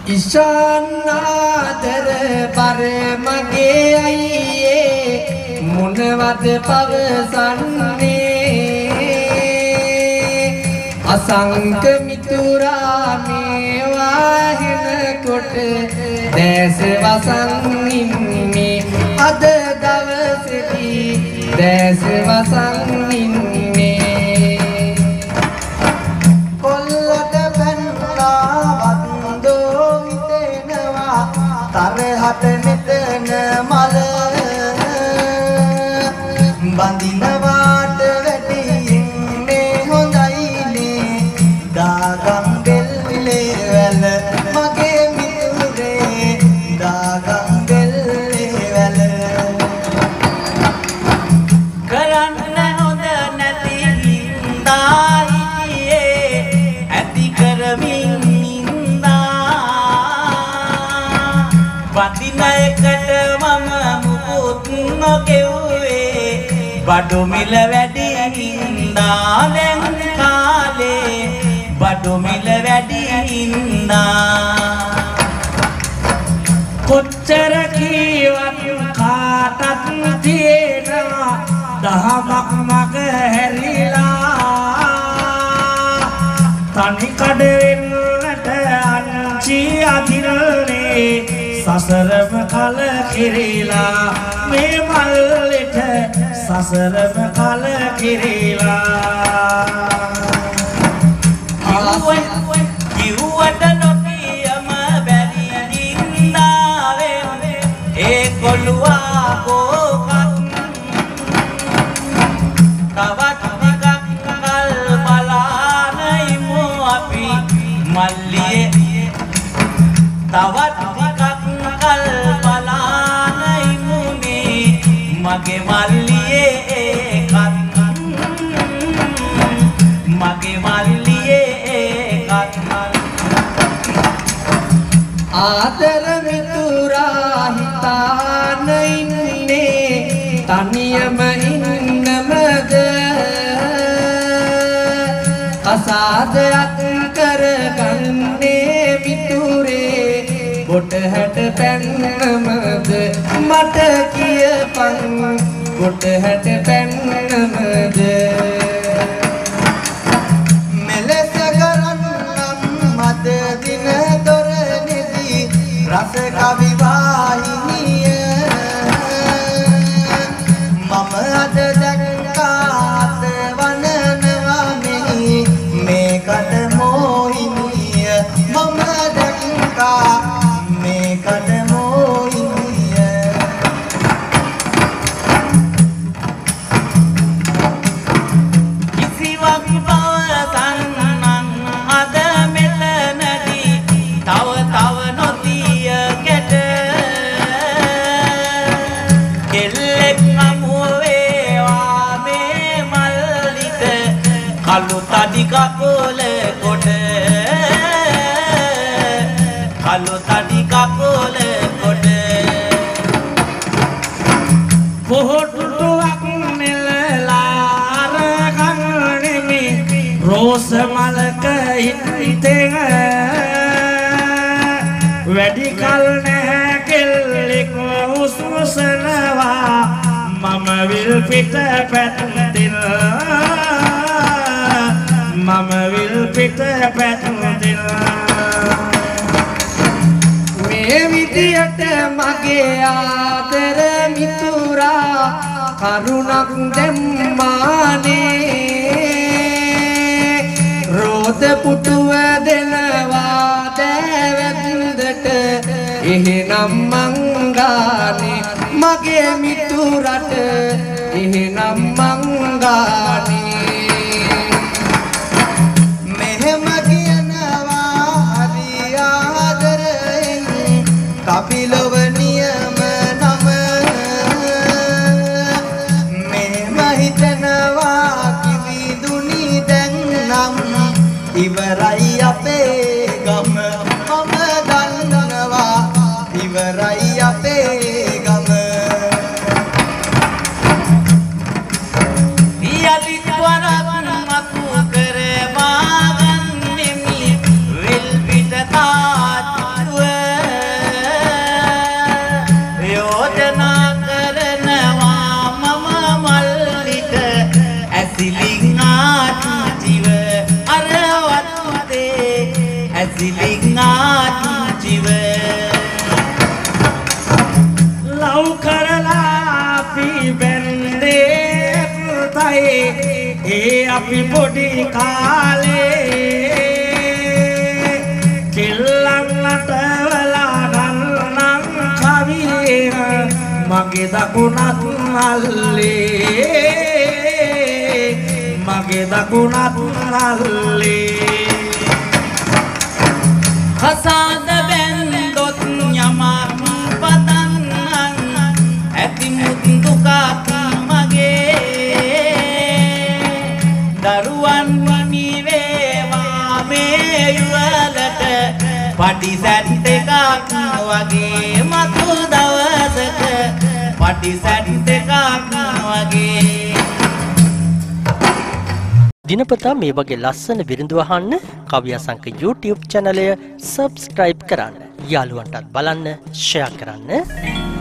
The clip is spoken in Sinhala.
ඉශානාදර බර මගේ අයියේ මොනවද පවසන්නේ අසංක මිතුරා මේවා හෙනකොට දැස වසන් ඉන්නේ අද දවසේදී දැස වසන් ඉන්නේ කොල්ලට පැනලා වන්දෝ හිතෙනවා තරහට මෙතන මල බඳිනවාට වැටින්නේ හොඳයිනේ දාගම් බෙල්ලේ වැල මගේ මිතුරේ දාගම් බෙල්ලේ වැල කරන්න හොඳ නැති හින්දා හිටියේ ඇති කරමින් නින්දා වදින එකට මම මුකුත් නොකෙව්වේ බඩු මිල වැඩි හින්දා දැන් කාලේ බඩු මිල වැඩි හින්දා කොච්චර කීවත් කාටත් තියෙනවා දහමක් මග හැරිලා තනි කඩෙන්නට අංචි අදිරනේ සසරම කල කිරිලා මේ මල්ලෙට සසරම කල කිරිලා කිව්වට නොකියම බැරි දින්නාවෙන් ඒ කොළුවා කෝකත් තවත් ටිකක් කල් බලානයිමු අපි මල්ලියේ තවත් ටිකක් කල් බලානයිමුනේ මගේ මල්ලියේ ඒකත් මගේ මල්ලියේ ඒකත් ආදර මිතුරා හිතාන ඉන්නේ තනියම ඉන්නමද අසාදයක් කරගන්නේ මිතුරේ ගොඩහැට පැන්නමද මට කියපන් ගොඩහැට පැන්නමද මෙලෙස කරන්නම් මද දින දොර නිදි රස කවි වාහිනිය මම අද දැක්කාත වනනවා මෙහි මේකට මොහිනිය මම දැක්කා මේකට මොහිනිය කිසිවක් පවසන්නම් අද මෙතනදී තව තව නොතිය ගැට කෙල්ලෙක් නමුවේවා මේ මල්ලිට කළු තඩි කකුල කොට කළු තඩි කකුල කොට පොහොට්ටුවක් නෙලලා අරගන්නෙමි රෝස මලක හිතෙන් වැඩි කල නැහැ කෙල්ලෙක් උස්මුසනවා මම විල් පිට පැත්තෙන් මම විල් පිට පැත්තෙන් මේ විදියට මගේ ආදර මිතුරා කරුණක් දෙම්මානේ රෝද පුටුව දෙනවා දැවැන්දට එහෙනම් මංගානේ මගේ මිතුරට එහෙනම් මංගානේ මෙහෙම කියනවා හරි ආදරෙන් කපිලව නියම නම මෙහෙම හිතනවා කිවිදුනි දැන් නම් ඉවරයි අපේ ගම මම දන්නවා ඉවරයි අපේ ගම යලි ආජීව ලව් කරලා අපි බැන්දේ තයි ඒ අපි පොඩි කාලේ කිල්ලන්නට වෙලා ගන්නම් කවිය මගේ දකුණත් අල්ලේ මගේ දකුණත් අල්ලේ කසාද බැන්දොත් යමක් පතන්නන් ඇති මුදුකක් මගේ දරුවන් නිවේවා මේ යුවලට පටි සැට් එකක් වගේ මතු දවසක පටි සැට් එකක් වගේ දිනපතා මේ වගේ ලස්සන විරිඳු අහන්න කවි අසංක YouTube channel එක subscribe කරන්න. යාළුවන්ටත් බලන්න, share කරන්න.